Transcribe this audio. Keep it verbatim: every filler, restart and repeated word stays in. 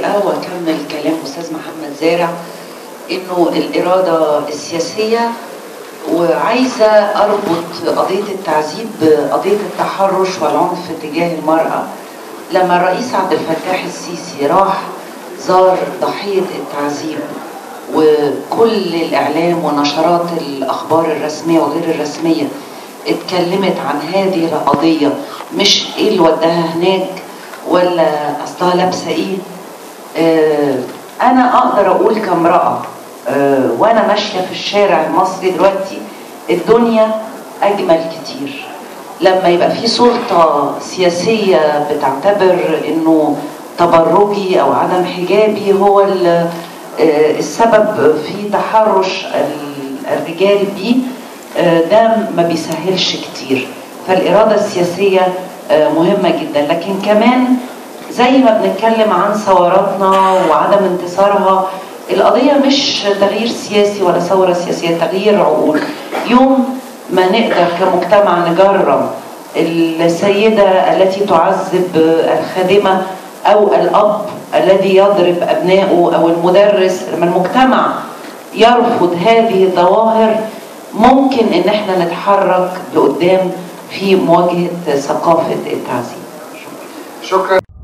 الحقيقة وأكمل كلام أستاذ محمد زارع إنه الإرادة السياسية، وعايزة أربط قضية التعذيب بقضية التحرش والعنف تجاه المرأة. لما الرئيس عبد الفتاح السيسي راح زار ضحية التعذيب، وكل الإعلام ونشرات الأخبار الرسمية وغير الرسمية اتكلمت عن هذه القضية، مش إيه اللي وداها هناك ولا أصلها لابسة إيه. آه أنا أقدر أقول كامرأة آه وأنا ماشية في الشارع المصري دلوقتي، الدنيا أجمل كتير لما يبقى في سلطة سياسية بتعتبر إنه تبرجي أو عدم حجابي هو السبب في تحرش الرجال بيه. ده ما بيسهلش كتير، فالإرادة السياسية مهمة جدا. لكن كمان زي ما بنتكلم عن ثوراتنا وعدم انتصارها، القضية مش تغيير سياسي ولا ثورة سياسية، تغيير عقول. يوم ما نقدر كمجتمع نجرم السيدة التي تعذب الخادمة أو الأب الذي يضرب أبنائه أو المدرس، لما المجتمع يرفض هذه الظواهر ممكن إن احنا نتحرك لقدام في مواجهة ثقافة التعذيب. شكرا.